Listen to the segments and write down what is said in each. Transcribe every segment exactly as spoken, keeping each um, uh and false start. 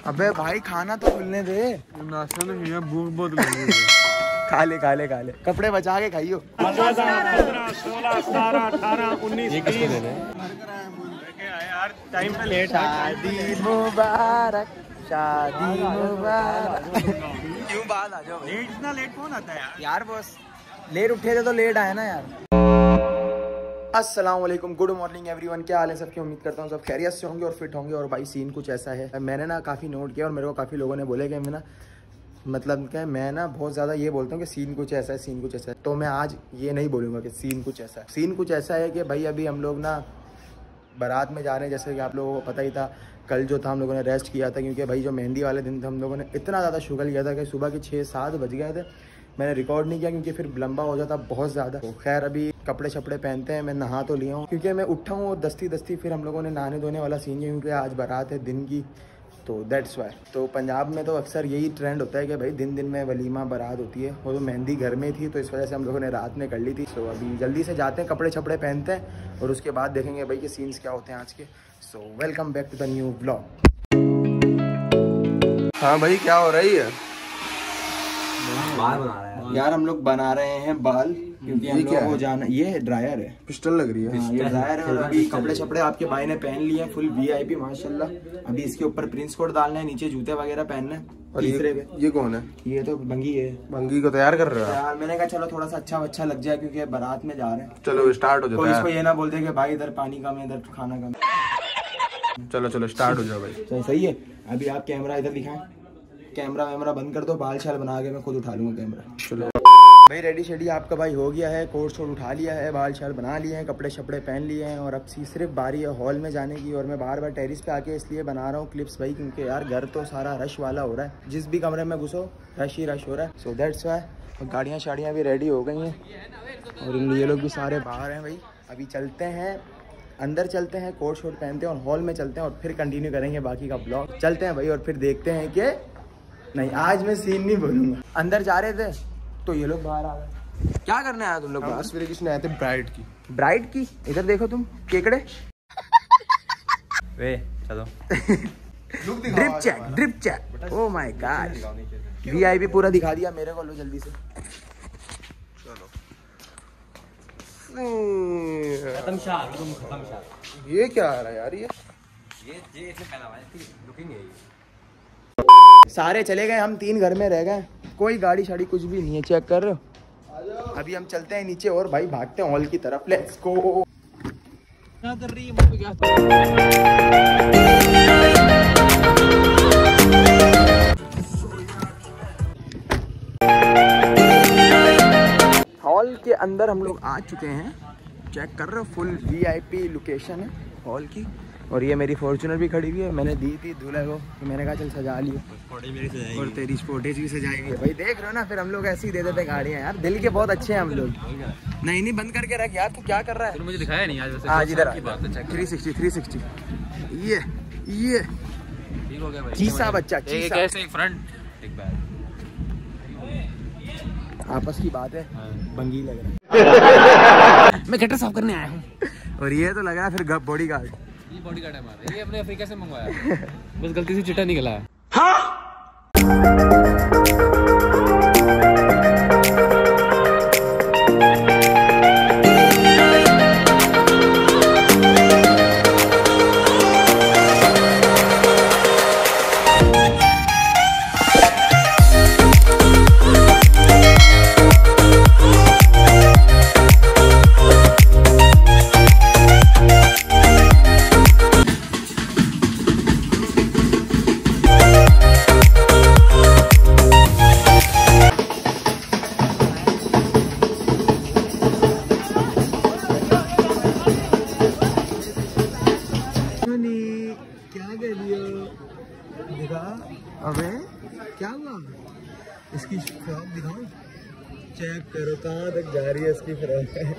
अबे भाई खाना तो खुलने दे। नाश्ता नहीं किया, भूख बहुत लगी है। खा ले खा ले खा ले, कपड़े बचा के खाइयो। टाइम पे लेट। शादी मुबारक, शादी मुबारक। क्यों बात आ जाओ, लेट इतना लेट कौन आता है यार? यार बस लेट उठे थे तो लेट आए ना यार। अस्सलाम वालेकुम, गुड मॉर्निंग एवरीवन। क्या हाल है सबकी? उम्मीद करता हूँ सब खैरियत से होंगे और फिट होंगे। और भाई सीन कुछ ऐसा है, मैंने ना काफ़ी नोट किया और मेरे को काफ़ी लोगों ने बोले कि मैं ना मतलब क्या मैं ना बहुत ज़्यादा ये बोलता हूँ कि सीन कुछ ऐसा है, सीन कुछ ऐसा है। तो मैं आज ये नहीं बोलूँगा कि सीन कुछ ऐसा है। सीन कुछ ऐसा है कि भाई अभी हम लोग ना बारात में जा रहे हैं, जैसे कि आप लोगों को पता ही था। कल जो था हम लोगों ने रेस्ट किया था, क्योंकि भाई जो मेहंदी वाले दिन थे हम लोगों ने इतना ज़्यादा शुगर किया था कि सुबह के छः सात बज गए थे। मैंने रिकॉर्ड नहीं किया क्योंकि फिर लंबा हो जाता बहुत ज़्यादा। तो खैर अभी कपड़े शपड़े पहनते हैं, मैं नहा तो लिया हूँ क्योंकि मैं उठा हूँ और दस्ती दस्ती फिर हम लोगों ने नहाने धोने वाला सीन है, क्योंकि आज बारात है दिन की, तो दैट्स वाई। तो पंजाब में तो अक्सर यही ट्रेंड होता है कि भाई दिन दिन में वलीमा बारात होती है। वो तो मेहंदी घर में थी तो इस वजह से हम लोगों ने रात में कर ली थी। सो अभी जल्दी से जाते हैं, कपड़े छपड़े पहनते हैं और उसके बाद देखेंगे भाई के सीन्स क्या होते हैं आज के। So welcome back to the new vlog. हाँ भाई क्या हो रही है? बाल बना रहा है यार हम लोग बना रहे हैं बाल, क्योंकि हम लोगों को जाना। ये ड्रायर है, पिस्टल लग रही है। हाँ, ये ड्रायर है। और अभी कपड़े छपड़े आपके भाई ने पहन लिए हैं फुल वीआईपी माशाल्लाह। अभी इसके ऊपर प्रिंस कोट डालना है, नीचे जूते वगैरह पहनना है। और ये, ये कौन है? ये तो बंगी है। बंगी को तैयार कर रहा है यार मैंने कहा चलो थोड़ा सा अच्छा अच्छा लग जाए, क्योंकि बारात में जा रहे हैं। चलो स्टार्ट हो जाओ। कोई इसको ये ना बोलते कि भाई इधर पानी कम है, इधर खाना कम है। चलो चलो स्टार्ट हो जाओ भाई। तो सही है। अभी आप कैमरा इधर दिखाएं, कैमरा वैमरा बंद कर दो, बाल शाल बना के मैं खुद उठा लूंगा कैमरा। चलो भाई रेडी शेडी आपका भाई हो गया है, कोट शोट उठा लिया है, बाल शाल बना लिए हैं, कपड़े शपड़े पहन लिए हैं और अब सिर्फ बारी है हॉल में जाने की। और मैं बार बार टेरिस पे आके इसलिए बना रहा हूँ क्लिप्स भाई, क्योंकि यार घर तो सारा रश वाला हो रहा है, जिस भी कमरे में घुसो रश ही रश हो रहा है। So that's why. और गाड़ियाँ शाड़ियाँ भी रेडी हो गई हैं और ये लोग भी सारे बाहर हैं भाई। अभी चलते हैं अंदर, चलते हैं, कोट शोट पहनते हैं और हॉल में चलते हैं और फिर कंटिन्यू करेंगे बाकी का ब्लॉग। चलते हैं भाई और फिर देखते हैं कि नहीं आज मैं सीन नहीं बोलूँगा। अंदर जा रहे थे तो ये लोग बाहर आ गए। क्या करने आया तुम लोग? किसने आए थे? ब्राइड की। ब्राइड की? इधर देखो तुम केकड़े। वे चलो drip check, drip check. Oh my god, VIP पूरा दिखा दिया मेरे को। लो जल्दी से चलो खत्म शाह, तुम खत्म शाह। ये क्या आ रहा है यार? ये ये ये इसने पहना हुआ है, लुकिंग है ये। सारे चले गए, हम तीन घर में रह गए, कोई गाड़ी शाड़ी कुछ भी नहीं है। चेक कर रहे हो? अभी हम चलते हैं नीचे और भाई भागते हैं हॉल की तरफ। Let's go. क्या कर रही है मम्मी? क्या हॉल के अंदर हम लोग आ चुके हैं। चेक कर रहे हो, फुल वीआईपी लोकेशन है हॉल की। और ये मेरी फॉर्च्यूनर भी खड़ी हुई है, मैंने दी थी दूल्हे को, तो मैंने कहा चल सजा लियो। और तेरी स्पोर्टेज भी सजाएगी भाई, देख रहे हो ना। फिर हम लोग ऐसे ही दे देते गाड़ियाँ यार, दिल के बहुत अच्छे हैं हम लोग। नहीं नहीं बंद करके रख यार, तू क्या कर रहा है? मुझे दिखाया नहीं आज वैसे। आज इधर थ्री सिक्सटी थ्री सिक्सटी ये ये ठीक हो गया भाई। चीसा बच्चा, एक ऐसे एक फ्रंट एक बैक, आपस की बात है। बंगी लग रहा है। मैं गटर साफ करने आया हूँ। और ये तो लग रहा है फिर बॉडी गार्ड। ये बॉडी गार्ड है हमारा, ये अपने अफ्रीका से मंगवाया। बस गलती से चिट्टा निकला है। अबे क्या हुआ? इसकी फ्रॉक दिखाओ, चेक करो कहाँ तक जा रही है इसकी फ्रॉक।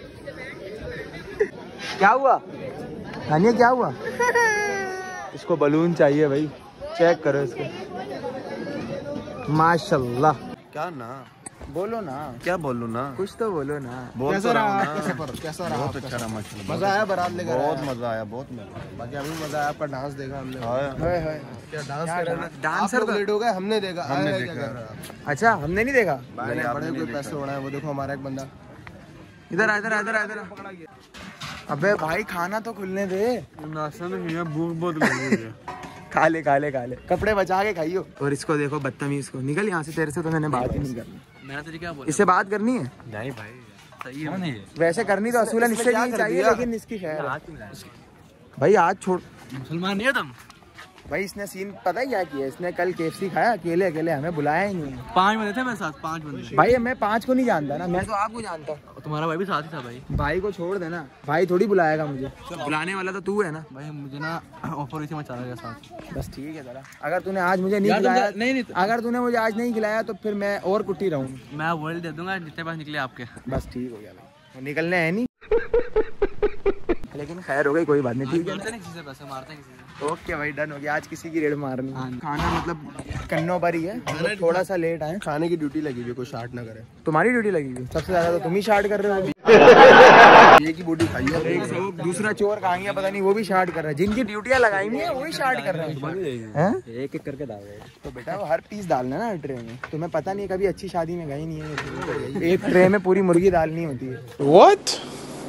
क्या हुआ हानिया, क्या हुआ? इसको बलून चाहिए भाई, चेक करो इसको। माशाल्लाह। क्या ना बोलो ना, क्या बोलूं ना, कुछ तो बोलो ना। कैसा रहा आपका सफर? कैसा रहा? बहुत अच्छा रहा माशाल्लाह। मजा आया बारात लेकर? बहुत मजा आया, बहुत मजा। बाकी अभी मजा आया, आपका डांस देखा हमने। हाय हाय क्या डांस क्या कर रहे डांस- हैं? डांसर आप लोग तो- लेट हो गए, हमने देखा, हमने आए, देखा। क्या कर रहे हो? अच्छा हमने नहीं देखा। भाई ने बड़े कोई पैसे उड़ाए, वो देखो हमारा एक बंदा इधर आ, इधर आ, इधर आ, इधर आ। अबे भाई खाना तो खुलने दे। नाश्ता में है, भूख बहुत लगी है। खा ले खा ले खा ले, कपड़े बचा के खाइयो। और इसको देखो बदतमीज को, निकल यहाँ से, तेरे से तो मैंने बात ही नहीं करनी। मैंने तुझे क्या बोला? इससे बात करनी है? नहीं भाई सही है नहीं वैसे करनी तो असूलन इससे नहीं चाहिए, लेकिन इसकी खैर है। भाई आज छोड़, मुसलमान नहीं हो तुम? भाई इसने सीन पता है क्या किया, इसने कल केएफसी खाया अकेले अकेले, हमें बुलाया ही नहीं। पांच बंदे थे मेरे साथ, पांच बंदे। भाई मैं पांच को नहीं जानता ना, मैं तो आपको जानता। तुम्हारा भाई भी साथ ही था भाई। भाई को छोड़ देना, भाई थोड़ी बुलाएगा मुझे, बुलाने वाला तो तू है ना। भाई मुझे ना ऑफर इसी में चला गया साथ। बस ठीक है जरा, अगर तूने आज मुझे नहीं यार तुम- खिलाया, नहीं, नहीं। अगर तूने मुझे आज नहीं खिलाया तो फिर मैं और कुट्टी रहूँ। मैं वर्ल्ड दे दूंगा जितने पास निकले आपके। बस ठीक हो गया भाई, वो निकलने है नहीं। लेकिन खैर हो गई, कोई बात नहीं, ठीक है बोलते नहीं किसी से, पैसे मारते हैं किसी से। ओके भाई डन हो गया, आज किसी की रेड मारनी। खाना मतलब कन्नों पर ही है, मतलब थोड़ा सा लेट आए। खाने की ड्यूटी लगी हुई, कोई शार्ट ना करे। तुम्हारी ड्यूटी लगी हुई सबसे ज्यादा, तो तुम ही शार्ट कर रहे हो। ये की बॉडी खाई है। एक से वो दूसरा चोर कहाँ गया पता नहीं, वो भी शार्ट कर रहा है। जिनकी ड्यूटियां लगाई हुई है वही शार्ट कर रहे हैं। एक एक करके डाल रहे तो बेटा वो हर पीस डालना है ना ट्रे में, तुम्हें पता नहीं, कभी अच्छी शादी में गई नहीं है। एक ट्रे में पूरी मुर्गी डालनी होती है। What?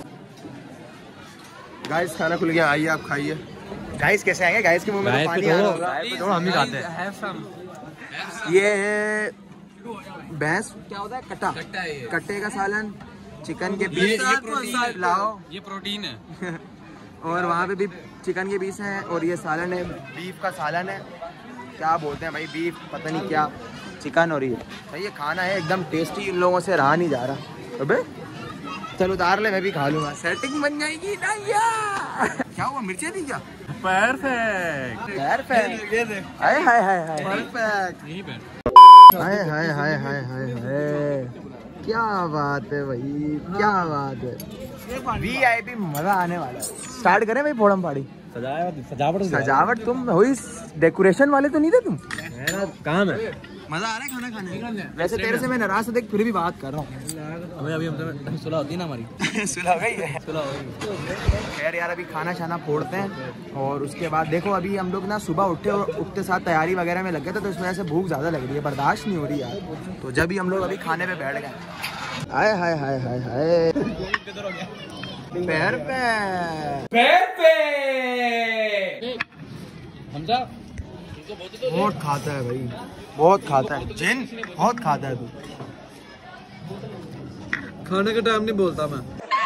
गाइस खाना खुल गया, आइए आप खाइए। गाइस कैसे आएंगे, गाइस के मुंह में तो पानी आ रहा होगा। हम ही खाते हैं। ये है भैंस, क्या होता है, कट्टा, कट्टे का सालन, चिकन के पीस लाओ, ये प्रोटीन है। और वहाँ पे भी चिकन के पीस हैं, और ये सालन है, बीफ का सालन है, क्या बोलते हैं भाई, बीफ पता नहीं क्या, चिकन। और ये भाई ये खाना है एकदम टेस्टी, इन लोगों से रहा नहीं जा रहा। अबे चल उतार ले, मैं भी खा लूंगा, सेटिंग बन जाएगी ना यार। क्या हुआ, मिर्चें थी क्या? Perfect. Perfect, hi hi hi hi, perfect. यहीं पे हाय हाय हाय हाय हाय हाय, क्या बात है भाई, क्या बात है। वी आई पी मजा आने वाला है। स्टार्ट करें भाई फोड़म फाड़ी। सजावट सजावट तुम हुई, डेकोरेशन वाले तो नहीं थे तुम? मेरा काम है। मजा आ रहा है खाना खाने में। वैसे तेरे से मैं नाराज था, देख फिर भी बात कर रहा हूँ। हमें अभी हम सुलह होती है ना हमारी। सुलह गई है। सुलह हो गई। खैर यार अभी खाना शाना फोड़ते हैं, और उसके बाद देखो अभी हम लोग ना सुबह उठे और उठते साथ तैयारी वगैरह में लग गए थे, तो इस वजह से भूख ज़्यादा लग रही है, बर्दाश्त नहीं हो रही यार। तो जब भी हम लोग अभी खाने पे बैठ गए, हाय हाय हाय हाय हाय, पैर पे पैर पे हमजा बहुत खाता है भाई, बहुत खाता है जिन, बहुत खाता है तू। खाने का टाइम नहीं बोलता मैं।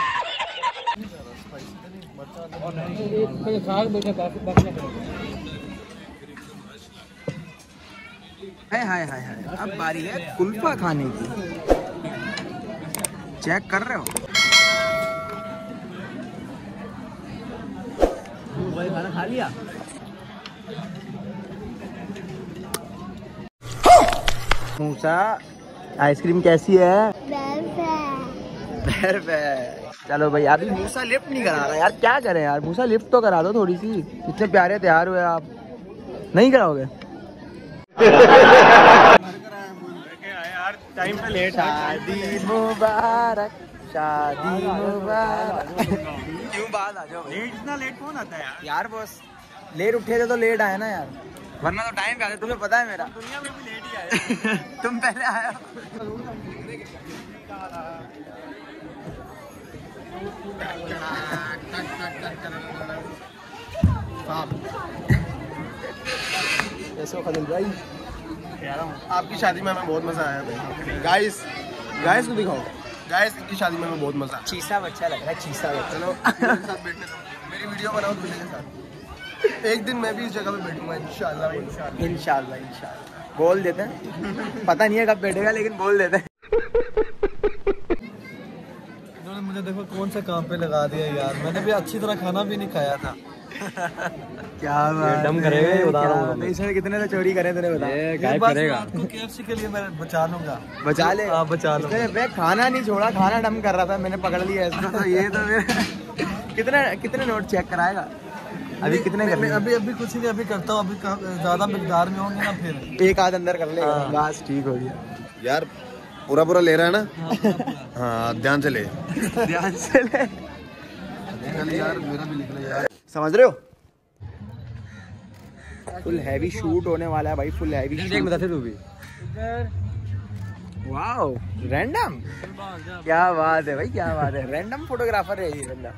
हाय हाय हाय हाय, अब बारी है कुल्फा खाने की। चेक कर रहे हो भाई, खाना खा लिया? मूसा आइसक्रीम कैसी है? चलो भाई, अभी मूसा लिफ्ट नहीं करा रहा यार, क्या करें यार, मूसा लिफ्ट तो करा दो थोड़ी सी, इतने प्यारे तैयार हुए आप, नहीं कराओगे? टाइम पे लेट शादी मुबारक, शादी मुबारक। क्यों बात आ जाओ, लेट, इतना लेट कौन आता है यार? यार बस लेट उठे थे तो लेट आए ना यार, वरना तो टाइम पे आते, तुम्हें पता है मेरा। दुनिया में भी लेट ही आए। तुम पहले आए। कैसे खदिल भाई? आपकी शादी में हमें बहुत मजा आया भाई। गाइस गाइस को दिखाओ, गाइस की शादी में हमें बहुत मजा आया। चीसा बच्चा लग रहा है, चीसा बच्चा। चलो मेरे साथ बैठने दो, मेरी वीडियो बनाओ दूल्हे के साथ। एक दिन मैं भी इस जगह पे बैठूंगा इंशाल्लाह। इंशाल्लाह इंशाल्लाह इंशाल्लाह बोल देते हैं, पता नहीं है कब बैठेगा, लेकिन बोल देते हैं। इन्होंने मुझे देखो कौन से काम पे लगा दिया यार, मैंने भी अच्छी तरह खाना भी नहीं खाया था। क्या बात दम करेगा ये, बता रहा हूँ मैं। इसने कितने तो चोरी करे तेरे, बता। गायब करेगा आपको केएफसी के लिए, मैं बचा लूंगा। बचा ले, हाँ बचा लो। इसने मैं खाना नहीं छोड़ा, खाना डम कर रहा था, मैंने पकड़ लिया इसको। तो ये तो फिर कितने कितने नोट चेक कराएगा अभी, कितने करने? अभी अभी कुछ नहीं, अभी करता हूँ, अभी ज्यादा मिकदार में होंगे ना फिर एक आध अंदर कर ले, बस ठीक हो गया यार पूरा पूरा ले रहा है ना? हाँ ध्यान से ले, ध्यान से ले यार मेरा भी लिख ले यार। समझ रहे हो? फुल हैवी शूट होने वाला है भाई, फुल हैवी शूट। बता तू भी। वाओ रैंडम, क्या बात है भाई, क्या बात है। रैंडम फोटोग्राफर है ये बंदा।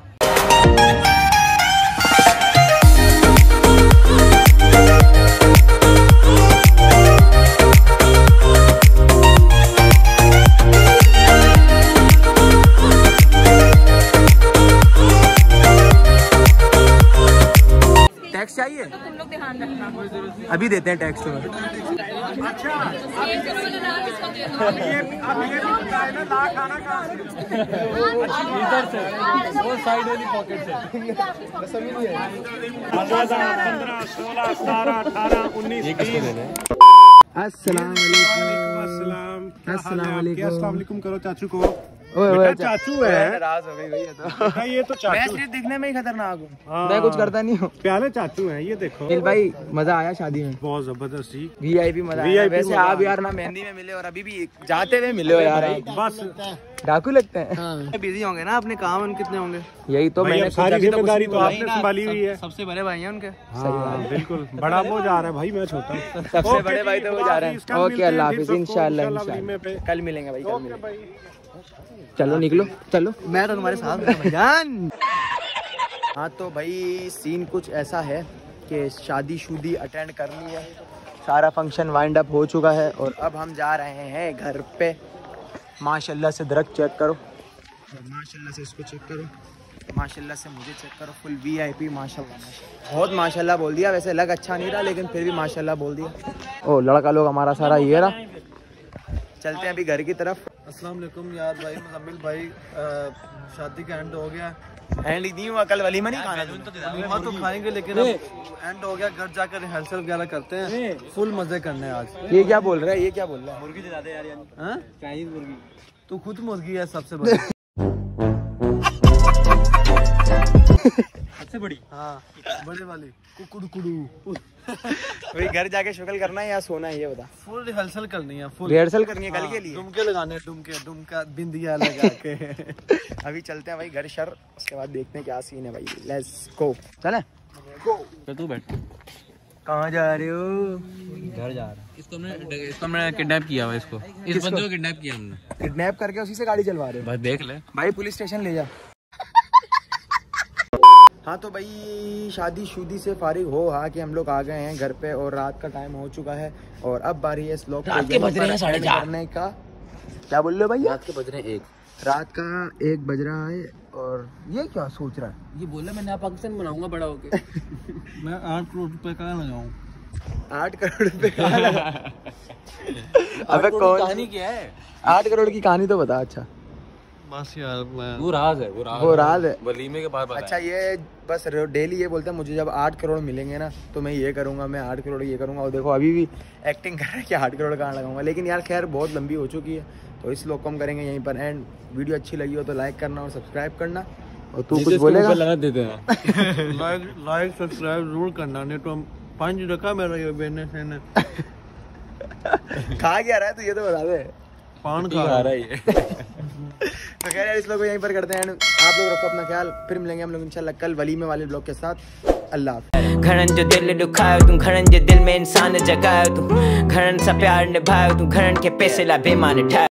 टैक्स चाहिए तो तुम लोग ध्यान रखना। अभी देते हैं टैक्स तुम्हें। इधर से वो साइड वाली पॉकेट से। पंद्रह सोलह सतारह अठारह उन्नीस अस्सलाम वालेकुम। अस्सलाम वालेकुम। अस्सलाम वालेकुम करो चाचू को। ओए बेटा ओए चाचू है, नाराज हो गई भैया तो। बेटा ये तो मैं चाचू सिर्फ दिखने में ही खतरनाक हूँ, हाँ। मैं कुछ करता नहीं हूँ। प्याले चाचू हैं ये देखो। दिल भाई मजा आया शादी में? बहुत जबरदस्त जी, वीआईपी मजा आया। V I P वैसे मजा आप आया। यार ना मेहंदी में मिले और अभी भी जाते हुए मिले हो यार आप। बस डाकू लगते हैं। बिजी होंगे ना अपने काम, कितने होंगे यही तो भाई मैंने अब सारी सोचा कि तो जिम्मेदारी कुछ तो नहीं आपने बोला। संभाली हुई है। सबसे बड़े भाई हैं उनके। हाँ, बिल्कुल बड़ा वो जा रहा है भाई, मैं छोटा हूँ। सबसे ओके बड़े जी, भाई तो वो खुदा जा रहे हाफिज़, हैं। कल ओके मिलते हैं अल्लाह फिर हाफिज़, सबको इंशाल्लाह इंशाल्लाह वलीमे पे। कल मिलेंगे भाई, कल ओके मिलेंगे। भाई। चलो निकलो चलो, मैं तो तुम्हारे साथ हूँ जान। हाँ तो भाई सीन कुछ ऐसा है कि शादी शुदी अटेंड कर ली है, सारा फंक्शन वाइंड अप हो चुका है और अब हम जा रहे हैं घर पे। माशाल्लाह से दरख्त चेक करो और माशाल्लाह से इसको चेक करो, माशाल्लाह से मुझे चेक करो। फुल वीआईपी माशाल्लाह, माशाल्लाह बहुत माशाल्लाह बोल दिया। वैसे लग अच्छा नहीं रहा लेकिन फिर भी माशाल्लाह बोल दिया। ओ लड़का लोग हमारा सारा ये रहा। चलते हैं अभी घर की तरफ। अस्सलाम वालेकुम यार भाई, मुजम्मिल भाई शादी का एंड हो गया। एंड नहीं हुआ, कल वलीमा नहीं खाना। वलीमा तो खाएंगे लेकिन अब एंड हो गया, घर जाकर रिहर्सल वगैरह करते हैं, फुल मजे करने हैं आज। ये क्या बोल रहा है, ये क्या बोल रहा है? मुर्गी दिला दे यार, यानी चाइनीज मुर्गी। तू खुद मुर्गी है सबसे बड़ी। सबसे बड़ी? हाँ बड़े वाली कुकुड़ कुड़ू। वही घर जाके शुक्ल करना है या सोना है ये बता। फुल रिहर्सल करनी है, फुल रिहर्सल करनी है कल हाँ, के लिए। डुमके लगाने, डुमके डुमका बिंदिया लगा के। अभी चलते हैं भाई घर शर, उसके बाद देखते हैं क्या सीन है भाई। लेट्स गो, चले तो तू बैठ। कहाँ जा रहे हो? घर जा रहा है। इसको हमने इसको हमने किडनैप किया हुआ, इसको इस बंदे को किडनैप किया हमने। किडनैप करके उसी से गाड़ी चलवा रहे हो? बस देख ले भाई पुलिस स्टेशन ले जा। हाँ तो भाई शादी शुदी से फारिग हो हाँ कि हम लोग आ गए हैं घर पे और रात का टाइम हो चुका है और अब बारी है इस लोग करने का। क्या बोल रहे हो भाई? रात के बज रहे हैं एक। रात का एक बज रहा है और ये क्या सोच रहा है? ये बोला मैं नया पाकिस्तान बनाऊंगा बड़ा होके। मैं आठ करोड़ रुपए का लगाऊं। आठ करोड़ रुपए कहाँ लगा? अबे कौन कहानी क्या है? आठ करोड़ की कहानी तो बता। अच्छा बस यार मैं वो राज है, वो राज वो राज है। वलीमे के बाद अच्छा ये बस डेली ये बोलते हैं मुझे जब आठ करोड़ मिलेंगे ना तो मैं ये करूंगा, मैं आठ करोड़ ये करूंगा। और देखो अभी भी एक्टिंग कर रहा है कि आठ करोड़ कहाँ लगाऊंगा। लेकिन यार खैर बहुत लंबी हो चुकी है तो इस लोग को हम करेंगे यहीं पर एंड। वीडियो अच्छी लगी हो तो लाइक करना और सब्सक्राइब करना। और तू कुछ बोलेगा? लगा देते हैं। लाइक लाइक सब्सक्राइब जरूर करना, नहीं तो हम पंच रखा मेरा ये बेने से ने। खा क्या रहा है तू ये तो बता दे। पान खा खा रहा है ये। तो खैर यार इस लोग को यहीं पर करते हैं। आप लोग रखो अपना ख्याल, फिर मिलेंगे हम लोग इंशाल्लाह कल वलीमे वाले ब्लॉग के साथ। अल्लाह हाफ़िज़। घरन जो दिल दुखायो तू, घरन जो दिल में इंसान जगायो तू, घरन सा प्यार निभायो तू, घरन के पैसे ला बेमान ठायो।